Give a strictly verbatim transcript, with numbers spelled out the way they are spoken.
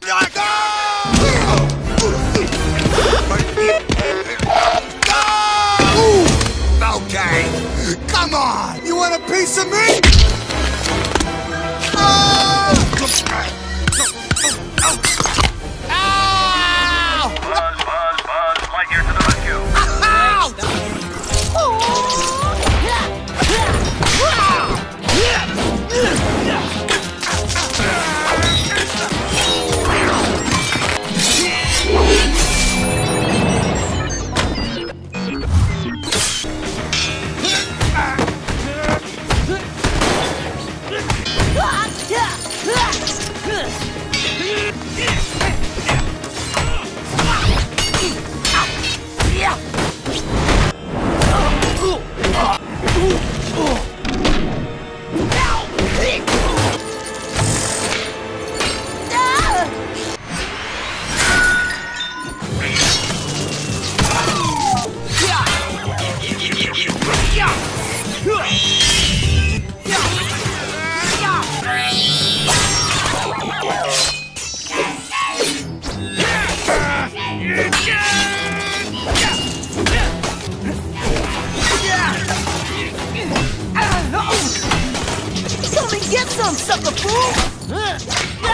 Okay, come on! You want a piece of me? Oh! Buzz, buzz, buzz, Lightyear to the rescue. Come and get some, sucker fool!